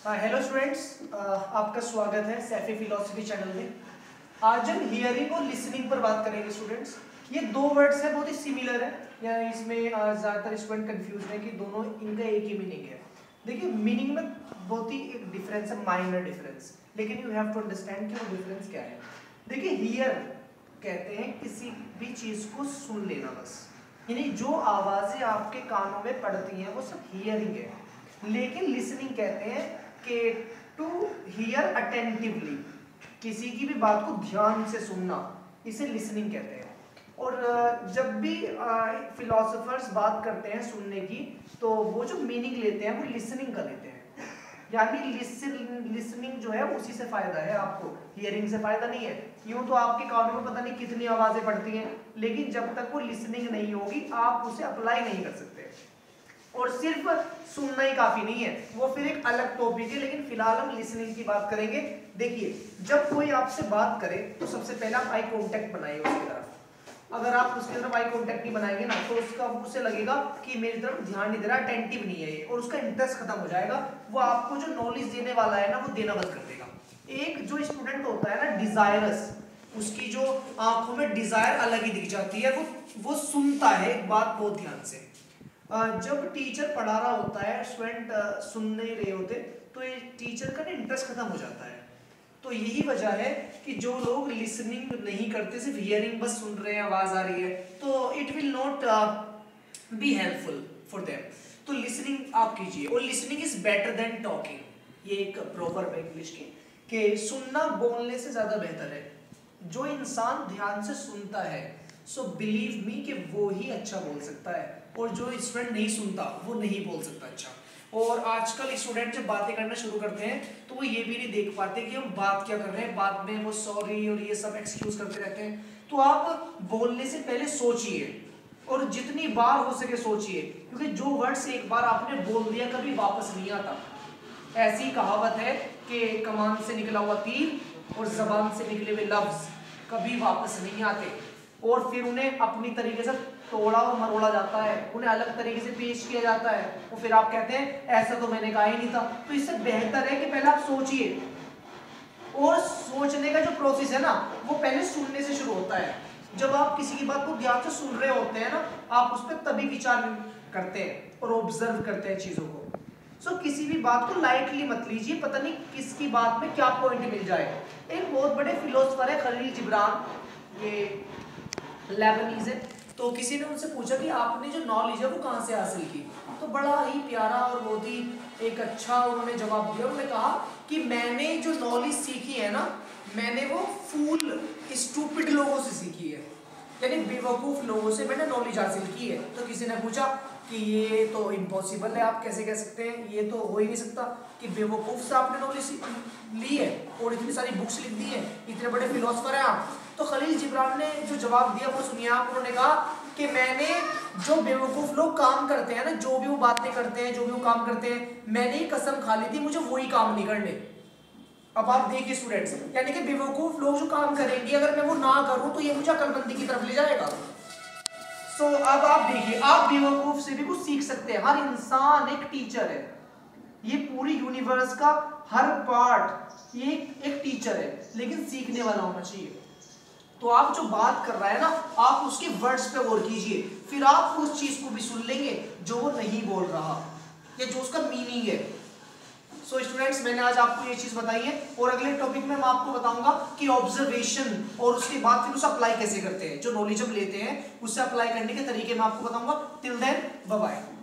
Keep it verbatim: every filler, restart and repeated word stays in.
Hello students, आपका स्वागत है सैफी फिलोसफी चैनल में। आज हम हियरिंग और लिसनिंग पर बात करेंगे स्टूडेंट्स। ये दो वर्ड्स हैं, बहुत ही सिमिलर है, या इसमें ज़्यादातर स्टूडेंट कंफ्यूज है कि दोनों इनका एक ही मीनिंग है। देखिए मीनिंग में बहुत ही एक डिफरेंस है, माइनर डिफरेंस, लेकिन यू हैव टू अंडरस्टैंड कि वो डिफरेंस क्या है। देखिए हियर कहते हैं किसी भी चीज़ को सुन लेना, बस यानी जो आवाज़ें आपके कानों में पड़ती हैं वो सब हियरिंग है। लेकिन लिसनिंग कहते हैं कि टू हियर अटेंटिवली, किसी की भी बात को ध्यान से सुनना, इसे लिसनिंग कहते हैं। और जब भी फिलोसोफर्स बात करते हैं सुनने की, तो वो जो मीनिंग लेते हैं वो लिसनिंग का लेते हैं। यानी लिसनिंग जो है उसी से फायदा है आपको, हियरिंग से फायदा नहीं है। यूं तो आपके कानों में पता नहीं कितनी आवाजें पड़ती हैं, लेकिन जब तक वो लिसनिंग नहीं होगी आप उसे अप्लाई नहीं कर सकते। और सिर्फ सुनना ही काफी नहीं है, वो फिर एक अलग टॉपिक है, लेकिन फिलहाल हम लिसनिंग की बात करेंगे। देखिए जब कोई आपसे बात करे तो सबसे पहले आप आई कांटेक्ट बनाइए उसकी तरफ। अगर आप उसकी तरफ आई कांटेक्ट नहीं बनाएंगे ना, तो उसका उसे लगेगा कि मेरी तरफ ध्यान नहीं दे रहा, अटेंटिव नहीं है ये, और उसका इंटरेस्ट खत्म हो जाएगा। वो आपको जो नॉलेज देने वाला है ना, वो देना बंद कर देगा। एक जो स्टूडेंट होता है ना डिजायरस, उसकी जो आंखों में डिजायर अलग ही दिख जाती है, वो वो सुनता है एक बात बहुत ध्यान से। जब टीचर पढ़ा रहा होता है, स्टूडेंट सुन नहीं रहे होते, तो ये टीचर का ना इंटरेस्ट खत्म हो जाता है। तो यही वजह है कि जो लोग लिसनिंग नहीं करते, सिर्फ हियरिंग बस सुन रहे हैं, आवाज आ रही है, तो it will not be helpful for them. तो लिसनिंग आप कीजिए, और listening is better than talking. ये एक प्रोवर्ब है इंग्लिश की, कि सुनना बोलने से ज्यादा बेहतर है। जो इंसान ध्यान से सुनता है, सो बिलीव मी कि वो ही अच्छा बोल सकता है, और जो स्टूडेंट नहीं सुनता वो नहीं बोल सकता अच्छा। और आजकल स्टूडेंट जब बातें करना शुरू करते हैं तो वो ये भी नहीं देख पाते कि हम बात क्या कर रहे हैं, बाद में वो सॉरी और ये सब एक्सक्यूज करते रहते हैं। तो आप बोलने से पहले सोचिए, और जितनी बार हो सके सोचिए, क्योंकि जो वर्ड्स एक बार आपने बोल दिया कभी वापस नहीं आता। ऐसी कहावत है कि कमान से निकला हुआ तीर और जबान से निकले हुए लफ्ज कभी वापस नहीं आते, और फिर उन्हें अपनी तरीके से तोड़ा और मरोड़ा जाता है, उन्हें अलग तरीके से पेश किया जाता है, और फिर आप कहते हैं ऐसा तो मैंने कहा ही नहीं था। तो इससे बेहतर है कि पहले आप सोचिए, और सोचने का जो प्रोसेस है ना, वो पहले सुनने से शुरू होता है। जब आप किसी की बात को ध्यान से सुन रहे होते हैं ना, आप उस पर तभी विचार करते हैं और ऑब्जर्व करते हैं चीजों को। सो so, किसी भी बात को लाइटली मत लीजिए, पता नहीं किसकी बात में क्या पॉइंट मिल जाए। एक बहुत बड़े फिलोसफर है खलील जिब्रान, ये लेबनीज है। तो किसी ने उनसे पूछा कि आपने जो नॉलेज है वो कहाँ से हासिल की, तो बड़ा ही प्यारा और बहुत ही एक अच्छा उन्होंने जवाब दिया। उन्होंने कहा कि मैंने जो नॉलेज सीखी है ना, मैंने वो फूल स्टूपिड लोगों से सीखी है, यानी बेवकूफ लोगों से मैंने नॉलेज हासिल की है। तो किसी ने पूछा कि ये तो इम्पॉसिबल है, आप कैसे कह सकते हैं, ये तो हो ही नहीं सकता कि बेवकूफ से आपने नॉलेज ली है और इतनी सारी बुक्स लिख दी है, इतने बड़े फिलोसफर हैं आप। तो खलील जिब्रान ने जो जवाब दिया वो सुनिए आप। उन्होंने कहा कि मैंने जो बेवकूफ लोग काम करते हैं ना, जो भी वो बातें करते हैं, जो भी वो काम करते हैं, मैंने ही कसम खा ली थी मुझे वही काम नहीं करने। अब आप देखिए स्टूडेंट्स, यानी कि बेवकूफ लोग जो काम करेंगे, अगर मैं वो ना करूं तो ये मुझे अकलमंदी की तरफ ले जाएगा। सो so, अब आप देखिए, आप बेवकूफ से भी कुछ सीख सकते हैं। हर इंसान एक टीचर है, ये पूरी यूनिवर्स का हर पार्ट ये एक टीचर है, लेकिन सीखने वाला होना चाहिए। तो आप जो बात कर रहा है ना, आप उसके वर्ड्स पे गौर कीजिए, फिर आप उस चीज को भी सुन लेंगे जो वो नहीं बोल रहा, या जो उसका मीनिंग है। सो so, स्टूडेंट्स, मैंने आज आपको ये चीज बताई है, और अगले टॉपिक में मैं आपको बताऊंगा कि ऑब्जर्वेशन और उसके बाद फिर उसे अप्लाई कैसे करते हैं। जो नॉलेज हम लेते हैं उसे अप्लाई करने के तरीके मैं आपको बताऊंगा। Till then bye bye.